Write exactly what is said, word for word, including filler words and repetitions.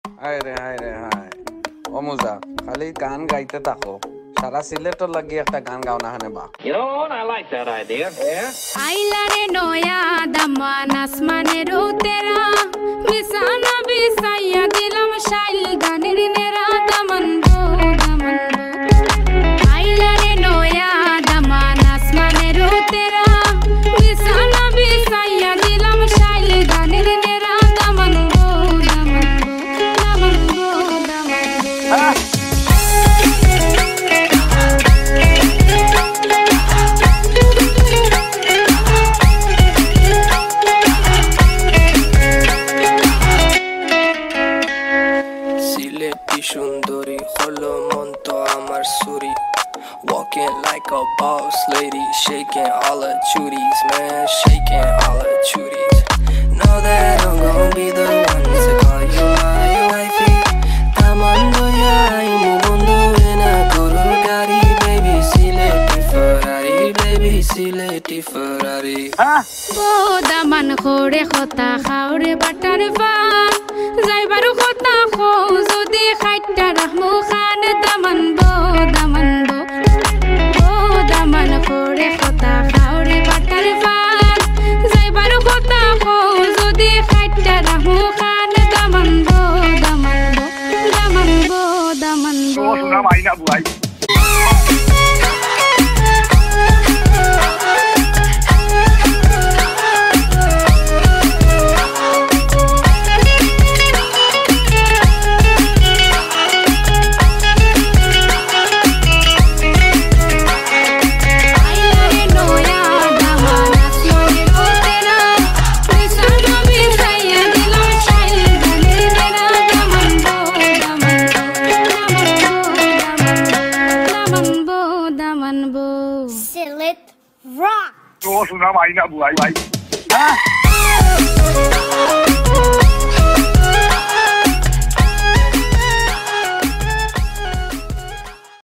হায় রে হায় রে হায় অমুজা খালি গান গাইতে থাকো সারা সিলেটর লাগি একটা গান গাও না হানে বা You know what? I like that idea. Yeah. आइला रे नोया दमान आसमाने रो तेरा बिसाना बिसाया दिलम शाइल गानिर नेरा दमन बो दमन बो आइला रे नोया दमान आसमाने रो तेरा बिसाना बिसाया दिलम शाइल गानिर नेरा दमन बो दमन बो दमन बो दमन बो Shundori, holo monto amar suri. Walking like a boss lady, shaking all her chuties, man, shaking all her chuties. Know that I'm gon' be the one to call you my wifey. Tamando ya imu mundo ena kurugari, baby, sileti Ferrari, baby, sileti Ferrari. Bo daman khore khota khaure butterfly, jaibaru khota kho jodi khaita rahmu khan daman bo daman bo bo daman khore khota khaure butterfly, jaibaru khota kho jodi khaita rahmu khan daman bo daman bo daman bo daman bo Sudah main nak buai. Silet rock. Sudah main nak buai.